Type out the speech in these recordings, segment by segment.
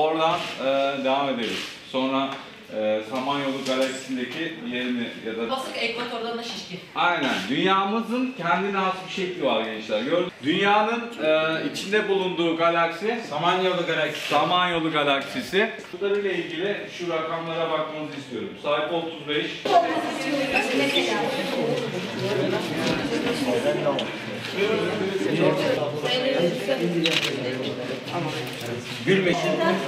oradan devam ederiz. Sonra Samanyolu galaksisindeki yerini ya da... Basık ekvatordan da şişkin. Aynen. Dünyamızın kendine has bir şekli var gençler. Gördünüz. Dünyanın içinde bulunduğu galaksi Samanyolu galaksisi. Samanyolu galaksisi. Şunlarıyla ilgili şu rakamlara bakmanızı istiyorum. Sayfa 35. Gülme.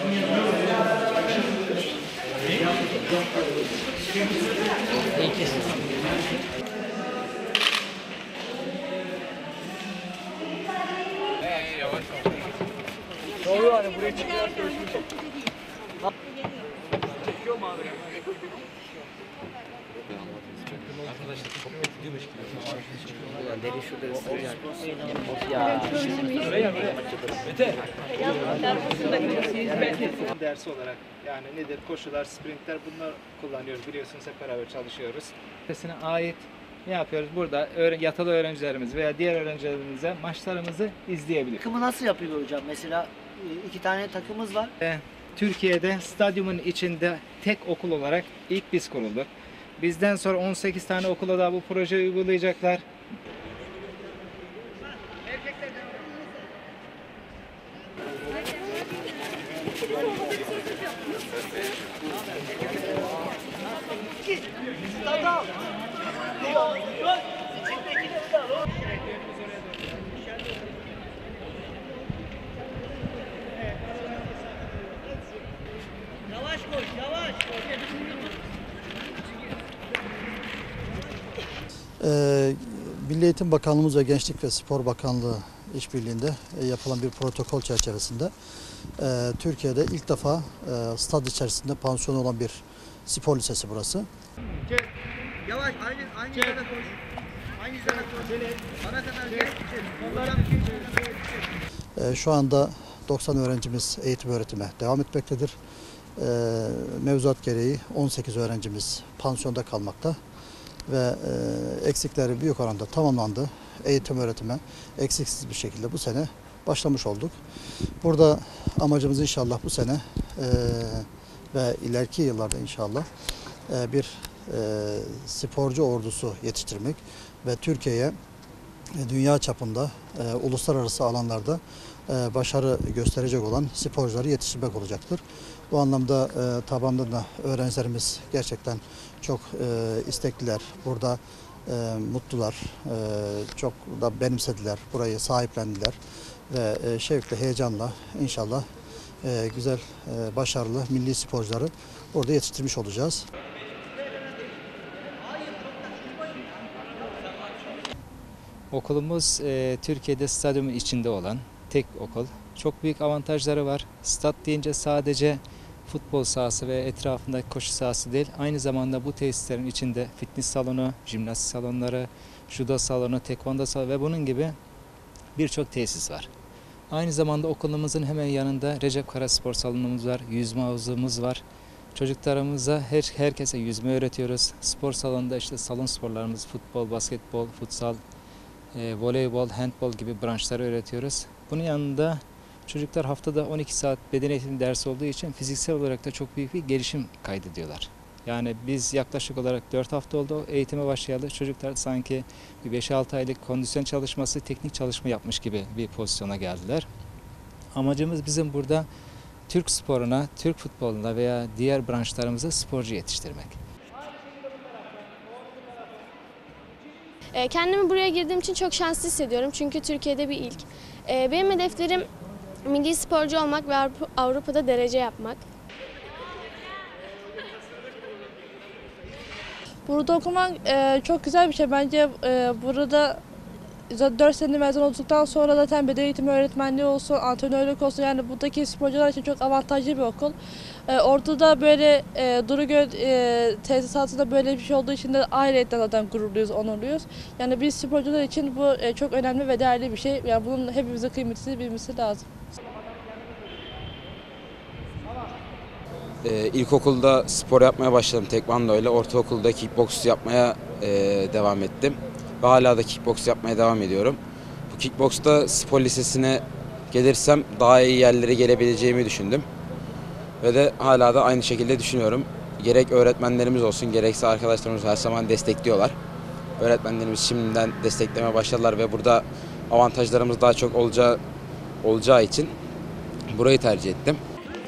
Doğru hani buraya çıkıyor. Çekiyor mu abi? Arkadaşlar çok mutluymuş gibi. Deri şurada ısıracak. Ya. Mete. Dersi olarak yani nedir? Koşular, sprintler bunlar kullanıyoruz. Biliyorsunuz hep beraber çalışıyoruz. Sesine ait ne yapıyoruz? Burada yatılı öğrencilerimiz veya diğer öğrencilerimize maçlarımızı izleyebilir. Takımı nasıl yapıyor hocam? Mesela 2 tane takımımız var. Türkiye'de stadyumun içinde tek okul olarak ilk biz kurulduk. Bizden sonra 18 tane okula da bu projeyi uygulayacaklar. Yavaş koş, yavaş. Milli Eğitim Bakanlığımız ve Gençlik ve Spor Bakanlığı işbirliğinde yapılan bir protokol çerçevesinde Türkiye'de ilk defa stad içerisinde pansiyonu olan bir spor lisesi burası. Yavaş, aynı yere koş. Aynı yere koş. Bana kadar gel. Şu anda 90 öğrencimiz eğitim öğretime devam etmektedir. Mevzuat gereği 18 öğrencimiz pansiyonda kalmakta ve eksikleri büyük oranda tamamlandı. Eğitim öğretime eksiksiz bir şekilde bu sene başlamış olduk. Burada amacımız inşallah bu sene ve ileriki yıllarda inşallah bir sporcu ordusu yetiştirmek ve Türkiye'ye dünya çapında uluslararası alanlarda başarı gösterecek olan sporcuları yetiştirmek olacaktır. Bu anlamda tabanda da öğrencilerimiz gerçekten çok istekliler. Burada mutlular, çok da benimsediler, burayı sahiplendiler ve şevkle, heyecanla inşallah güzel, başarılı milli sporcuları orada yetiştirmiş olacağız. Okulumuz Türkiye'de stadyumun içinde olan tek okul. Çok büyük avantajları var. Stat deyince sadece futbol sahası ve etrafındaki koşu sahası değil, aynı zamanda bu tesislerin içinde fitness salonu, jimnastik salonları, judo salonu, tekvando salonu ve bunun gibi birçok tesis var. Aynı zamanda okulumuzun hemen yanında Recep Kara Spor Salonumuz var, yüzme havuzumuz var. Çocuklarımıza herkese yüzme öğretiyoruz. Spor salonunda işte salon sporlarımız, futbol, basketbol, futsal, voleybol, handbol gibi branşları öğretiyoruz. Bunun yanında çocuklar haftada 12 saat beden eğitimi dersi olduğu için fiziksel olarak da çok büyük bir gelişim kaydediyorlar. Yani biz yaklaşık olarak 4 hafta oldu eğitime başlayalı. Çocuklar sanki 5-6 aylık kondisyon çalışması, teknik çalışma yapmış gibi bir pozisyona geldiler. Amacımız bizim burada Türk sporuna, Türk futboluna veya diğer branşlarımıza sporcu yetiştirmek. Kendimi buraya girdiğim için çok şanslı hissediyorum çünkü Türkiye'de bir ilk. Benim hedeflerim milli sporcu olmak ve Avrupa'da derece yapmak. Burada okumak çok güzel bir şey. Bence burada 4 sene mezun olduktan sonra zaten beden eğitimi öğretmenliği olsun, antrenörlük olsun, yani buradaki sporcular için çok avantajlı bir okul. Ortada böyle Durugöl tesisatında böyle bir şey olduğu için de ayrıca zaten gururluyuz, onurluyuz. Yani biz sporcular için bu çok önemli ve değerli bir şey. Yani bunun hepimize kıymetini bilmesi lazım. İlkokulda spor yapmaya başladım tekvando ile. Ortaokulda kickboks yapmaya devam ettim. Ve hala da kickboks yapmaya devam ediyorum. Bu kickboksta spor lisesine gelirsem daha iyi yerlere gelebileceğimi düşündüm. Ve de hala da aynı şekilde düşünüyorum. Gerek öğretmenlerimiz olsun, gerekse arkadaşlarımız her zaman destekliyorlar. Öğretmenlerimiz şimdiden desteklemeye başladılar ve burada avantajlarımız daha çok olacağı için burayı tercih ettim.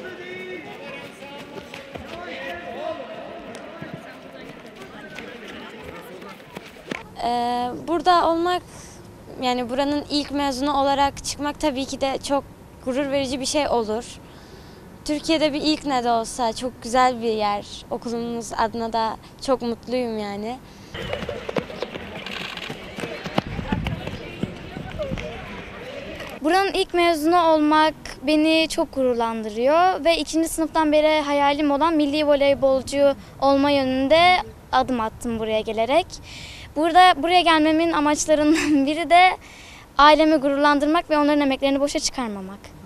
Burada olmak, yani buranın ilk mezunu olarak çıkmak tabii ki de çok gurur verici bir şey olur. Türkiye'de bir ilk ne de olsa çok güzel bir yer. Okulumuz adına da çok mutluyum yani. Buranın ilk mezunu olmak beni çok gururlandırıyor ve 2. sınıftan beri hayalim olan milli voleybolcu olma yönünde adım attım buraya gelerek. Buraya gelmemin amaçlarından biri de ailemi gururlandırmak ve onların emeklerini boşa çıkarmamak.